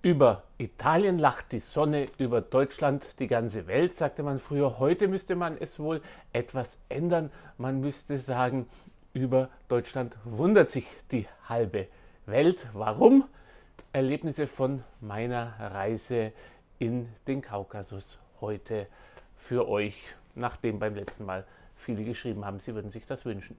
Über Italien lacht die Sonne, über Deutschland die ganze Welt, sagte man früher. Heute müsste man es wohl etwas ändern. Man müsste sagen, über Deutschland wundert sich die halbe Welt. Warum? Erlebnisse von meiner Reise in den Kaukasus heute für euch, nachdem beim letzten Mal viele geschrieben haben, sie würden sich das wünschen.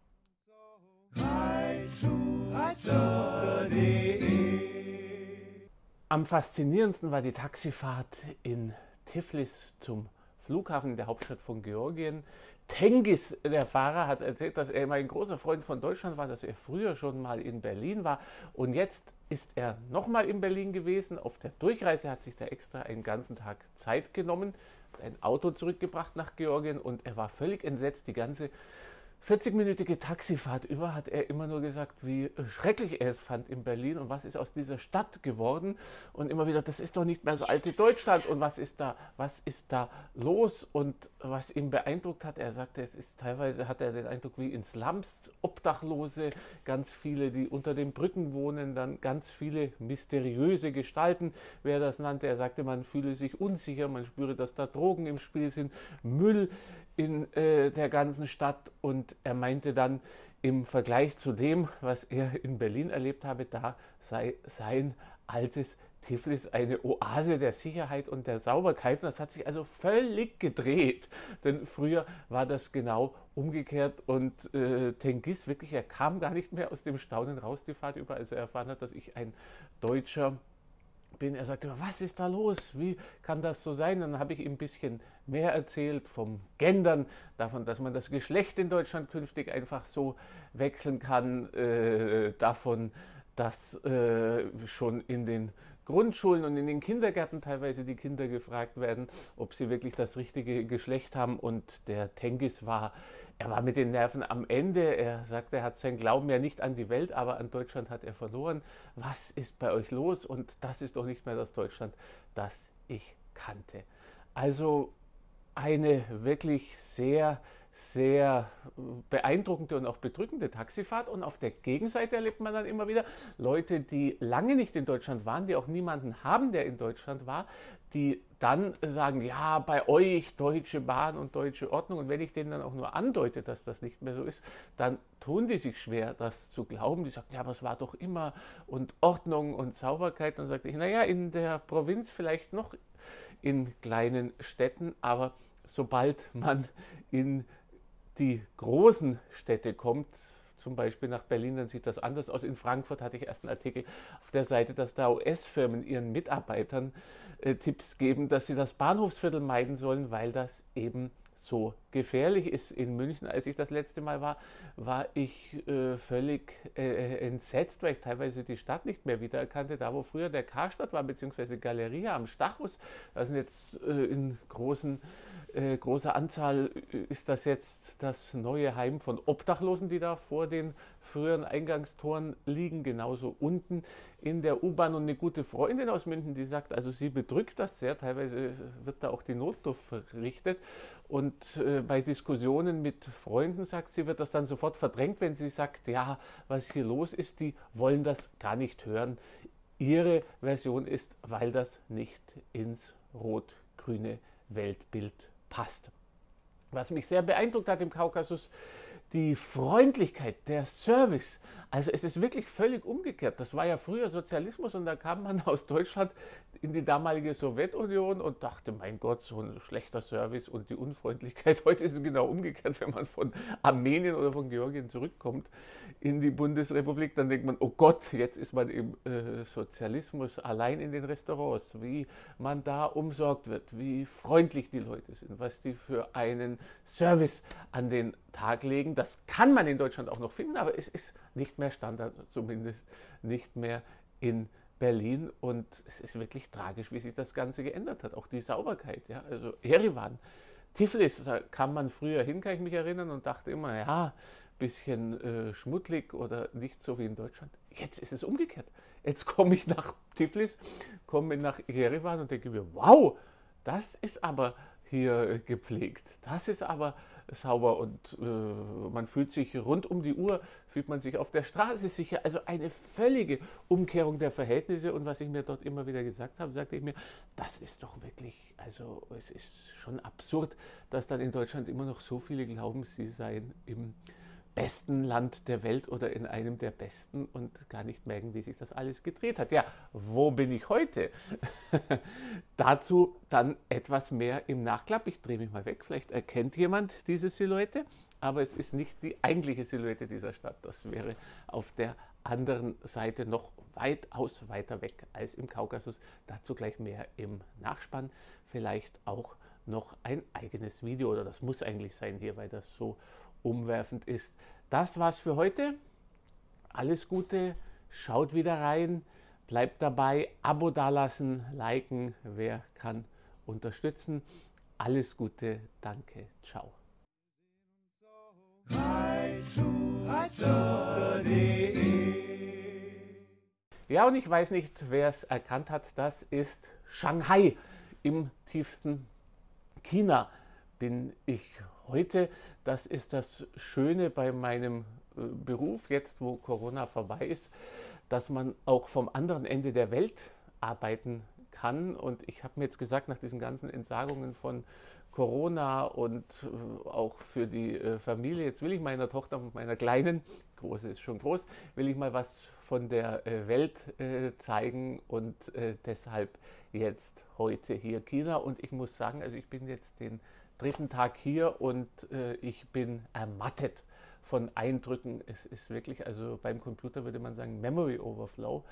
Am faszinierendsten war die Taxifahrt in Tiflis zum Flughafen in der Hauptstadt von Georgien. Tengiz, der Fahrer, hat erzählt, dass er immer ein großer Freund von Deutschland war, dass er früher schon mal in Berlin war und jetzt ist er nochmal in Berlin gewesen. Auf der Durchreise hat sich da extra einen ganzen Tag Zeit genommen, ein Auto zurückgebracht nach Georgien und er war völlig entsetzt. Die ganze 40-minütige Taxifahrt über hat er immer nur gesagt, wie schrecklich er es fand in Berlin und was ist aus dieser Stadt geworden und immer wieder, das ist doch nicht mehr das alte Deutschland und was ist da los und was ihn beeindruckt hat, er sagte, es ist teilweise, hat er den Eindruck wie in Slums, Obdachlose, ganz viele, die unter den Brücken wohnen, dann ganz viele mysteriöse Gestalten, wer das nannte, er sagte, man fühle sich unsicher, man spüre, dass da Drogen im Spiel sind, Müll in der ganzen Stadt und er meinte dann, im Vergleich zu dem, was er in Berlin erlebt habe, da sei sein altes Tiflis eine Oase der Sicherheit und der Sauberkeit. Und das hat sich also völlig gedreht, denn früher war das genau umgekehrt und Tengiz wirklich, er kam gar nicht mehr aus dem Staunen raus, die Fahrt über, als er erfahren hat, dass ich ein Deutscher bin. Er sagte, was ist da los? Wie kann das so sein? Dann habe ich ihm ein bisschen mehr erzählt vom Gendern, davon, dass man das Geschlecht in Deutschland künftig einfach so wechseln kann, davon, dass schon in den Grundschulen und in den Kindergärten teilweise die Kinder gefragt werden, ob sie wirklich das richtige Geschlecht haben. Und der Tengiz er war mit den Nerven am Ende. Er sagte, er hat seinen Glauben ja nicht an die Welt, aber an Deutschland hat er verloren. Was ist bei euch los? Und das ist doch nicht mehr das Deutschland, das ich kannte. Also eine wirklich sehr beeindruckende und auch bedrückende Taxifahrt. Und auf der Gegenseite erlebt man dann immer wieder Leute, die lange nicht in Deutschland waren, die auch niemanden haben, der in Deutschland war, die dann sagen, ja, bei euch Deutsche Bahn und deutsche Ordnung. Und wenn ich denen dann auch nur andeute, dass das nicht mehr so ist, dann tun die sich schwer, das zu glauben. Die sagen, ja, aber es war doch immer und Ordnung und Sauberkeit. Dann sagte ich, naja, in der Provinz vielleicht noch in kleinen Städten, aber sobald man in die großen Städte kommt, zum Beispiel nach Berlin, dann sieht das anders aus. In Frankfurt hatte ich erst einen Artikel auf der Seite, dass da US-Firmen ihren Mitarbeitern Tipps geben, dass sie das Bahnhofsviertel meiden sollen, weil das eben so gefährlich ist. In München, als ich das letzte Mal war ich völlig entsetzt, weil ich teilweise die Stadt nicht mehr wiedererkannte. Da, wo früher der Karstadt war, beziehungsweise Galeria am Stachus, da sind jetzt in großer Anzahl ist das jetzt das neue Heim von Obdachlosen, die da vor den früheren Eingangstoren liegen, genauso unten in der U-Bahn. Und eine gute Freundin aus München, die sagt, also sie bedrückt das sehr, teilweise wird da auch die Notdurft verrichtet und bei Diskussionen mit Freunden sagt sie, wird das dann sofort verdrängt, wenn sie sagt, ja, was hier los ist, die wollen das gar nicht hören. Ihre Version ist, weil das nicht ins rot-grüne Weltbild passt. Was mich sehr beeindruckt hat im Kaukasus, die Freundlichkeit, der Service. Also es ist wirklich völlig umgekehrt. Das war ja früher Sozialismus und da kam man aus Deutschland in die damalige Sowjetunion und dachte, mein Gott, so ein schlechter Service und die Unfreundlichkeit. Heute ist es genau umgekehrt, wenn man von Armenien oder von Georgien zurückkommt in die Bundesrepublik, dann denkt man, oh Gott, jetzt ist man im Sozialismus allein in den Restaurants, wie man da umsorgt wird, wie freundlich die Leute sind, was die für einen Service an den Tag legen. Das kann man in Deutschland auch noch finden, aber es ist nicht mehr Standard, zumindest nicht mehr in Berlin. Und es ist wirklich tragisch, wie sich das Ganze geändert hat. Auch die Sauberkeit. Ja? Also Erivan, Tiflis, da kam man früher hin, kann ich mich erinnern, und dachte immer, ja, bisschen schmuddelig oder nicht so wie in Deutschland. Jetzt ist es umgekehrt. Jetzt komme ich nach Tiflis, komme nach Jerewan und denke mir, wow, das ist aber hier gepflegt. Das ist aber sauber und man fühlt sich rund um die Uhr, fühlt man sich auf der Straße sicher. Also eine völlige Umkehrung der Verhältnisse. Und was ich mir dort immer wieder gesagt habe, sagte ich mir, das ist doch wirklich, also es ist schon absurd, dass dann in Deutschland immer noch so viele glauben, sie seien im besten Land der Welt oder in einem der besten und gar nicht merken, wie sich das alles gedreht hat. Ja, wo bin ich heute? Dazu dann etwas mehr im Nachklapp. Ich drehe mich mal weg, vielleicht erkennt jemand diese Silhouette, aber es ist nicht die eigentliche Silhouette dieser Stadt. Das wäre auf der anderen Seite noch weitaus weiter weg als im Kaukasus. Dazu gleich mehr im Nachspann. Vielleicht auch noch ein eigenes Video, oder das muss eigentlich sein hier, weil das so umwerfend ist. Das war's für heute. Alles Gute, schaut wieder rein, bleibt dabei, Abo dalassen, liken, wer kann unterstützen. Alles Gute, danke, ciao. Ja, und ich weiß nicht, wer es erkannt hat, das ist Shanghai. Im tiefsten China bin ich heute. Das ist das Schöne bei meinem Beruf, jetzt wo Corona vorbei ist, dass man auch vom anderen Ende der Welt arbeiten kann. Und ich habe mir jetzt gesagt, nach diesen ganzen Entsagungen von Corona und auch für die Familie, jetzt will ich meiner Tochter und meiner Kleinen, große ist schon groß, will ich mal was von der Welt zeigen und deshalb jetzt heute hier China. Und ich muss sagen, also ich bin jetzt den dritten Tag hier und ich bin ermattet von Eindrücken. Es ist wirklich, also beim Computer würde man sagen, Memory Overflow.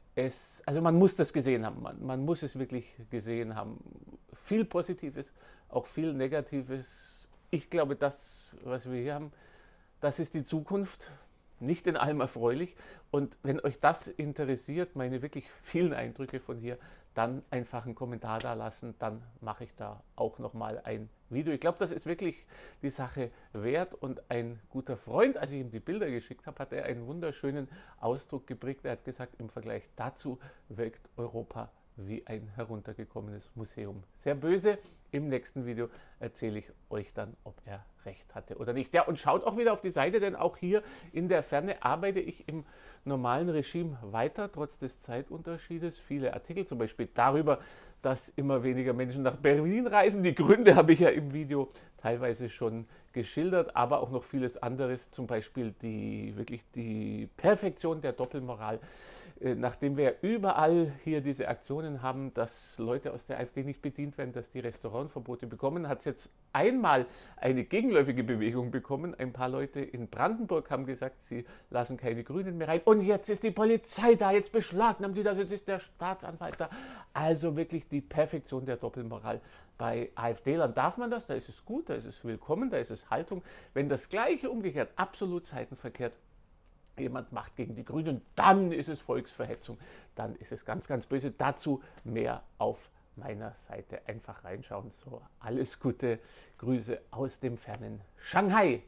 Also man muss das gesehen haben, man muss es wirklich gesehen haben. Viel Positives, auch viel Negatives. Ich glaube, das, was wir hier haben, das ist die Zukunft. Nicht in allem erfreulich. Und wenn euch das interessiert, meine wirklich vielen Eindrücke von hier, dann einfach einen Kommentar da lassen, dann mache ich da auch nochmal ein Video. Ich glaube, das ist wirklich die Sache wert, und ein guter Freund, als ich ihm die Bilder geschickt habe, hat er einen wunderschönen Ausdruck geprägt. Er hat gesagt, im Vergleich dazu wirkt Europa wie ein heruntergekommenes Museum. Sehr böse. Im nächsten Video erzähle ich euch dann, ob er recht hatte oder nicht. Ja, und schaut auch wieder auf die Seite, denn auch hier in der Ferne arbeite ich im normalen Regime weiter, trotz des Zeitunterschiedes. Viele Artikel, zum Beispiel darüber, dass immer weniger Menschen nach Berlin reisen. Die Gründe habe ich ja im Video teilweise schon geschildert, aber auch noch vieles anderes, zum Beispiel wirklich die Perfektion der Doppelmoral. Nachdem wir überall hier diese Aktionen haben, dass Leute aus der AfD nicht bedient werden, dass die Restaurantverbote bekommen, hat es jetzt einmal eine gegenläufige Bewegung bekommen. Ein paar Leute in Brandenburg haben gesagt, sie lassen keine Grünen mehr rein. Und jetzt ist die Polizei da, jetzt beschlagnahmen die das, jetzt ist der Staatsanwalt da. Also wirklich die Perfektion der Doppelmoral. Bei AfD-Lern darf man das, da ist es gut, da ist es willkommen, da ist es Haltung. Wenn das Gleiche umgekehrt, absolut seitenverkehrt, jemand macht gegen die Grünen, dann ist es Volksverhetzung, dann ist es ganz, ganz böse. Dazu mehr auf meiner Seite. Einfach reinschauen. So, alles Gute, Grüße aus dem fernen Shanghai.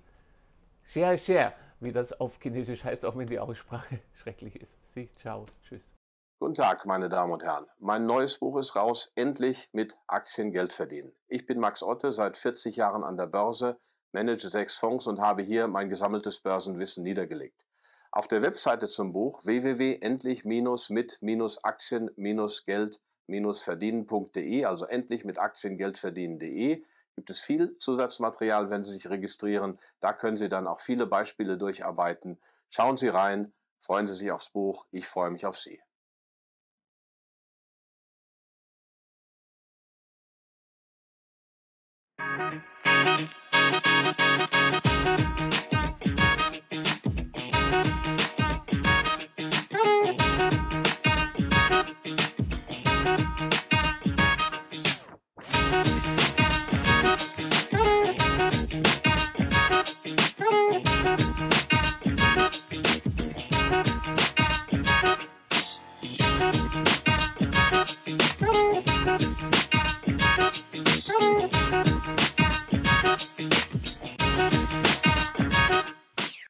Xie xie, wie das auf Chinesisch heißt, auch wenn die Aussprache schrecklich ist. Ciao, tschüss. Guten Tag, meine Damen und Herren. Mein neues Buch ist raus, endlich mit Aktien Geld verdienen. Ich bin Max Otte, seit 40 Jahren an der Börse, manage 6 Fonds und habe hier mein gesammeltes Börsenwissen niedergelegt. Auf der Webseite zum Buch www.endlich-mit-aktien-geld-verdienen.de, also endlich mit Aktien Geld verdienen.de, gibt es viel Zusatzmaterial, wenn Sie sich registrieren. Da können Sie dann auch viele Beispiele durcharbeiten. Schauen Sie rein, freuen Sie sich aufs Buch. Ich freue mich auf Sie.